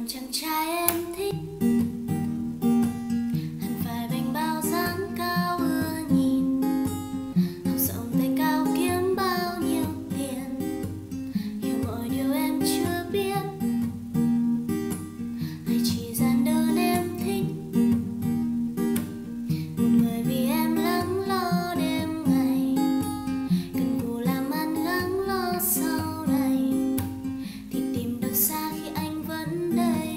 chàng trai em thích hẳn phải bánh bao dáng cao ưa nhìn, học rộng tay cao kiếm bao nhiêu tiền, hiểu mọi điều em chưa biết, hay chỉ giản đơn em thích một người vì em lắng lo đêm ngày, cần cù làm ăn gắng lo sau này, thì tìm được xa khi anh vẫn đây.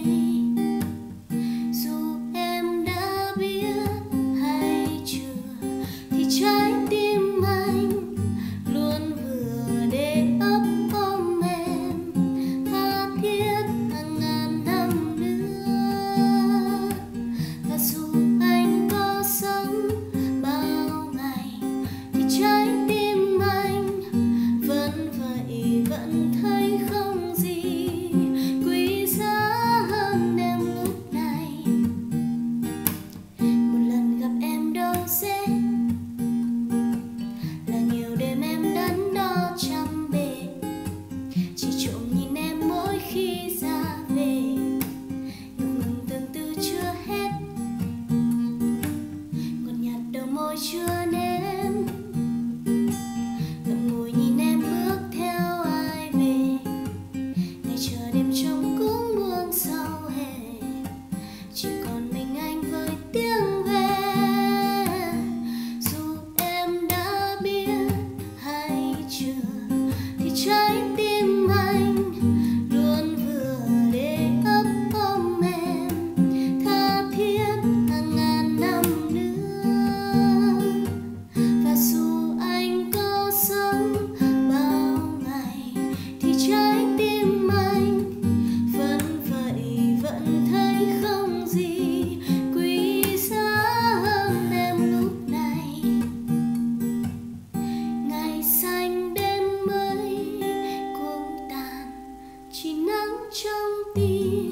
Dù em đã biết hay chưa thì trái tim anh luôn vừa để ấp ôm em tha thiết hàng ngàn năm nữa. Và dù anh có sống bao ngày thì trái tim anh vẫn vậy, vẫn thấy không gì quý giá hơn em lúc này. Một lần gặp em đâu dễ, là nhiều đêm em đắn đo trăm bề, chỉ trộm nhìn em mỗi khi ra về, ngập ngừng tương tư chưa hết, ngọt nhạt đầu môi chưa nếm, ngậm ngùi nhìn em bước theo ai về, ngày chờ đêm trông cũng buông sau hè, chỉ còn mình anh với tiếng ve. Dù em đã biết hay chưa thì trái tim anh luôn vừa để ấp ôm em tha thiết hàng ngàn năm nữa. Và dù anh có sống bao ngày thì trái tim anh vẫn vậy, vẫn thấy không gì quý giá hơn em lúc này. Ngày xanh đến mấy cũng tàn, chỉ nắng trong tim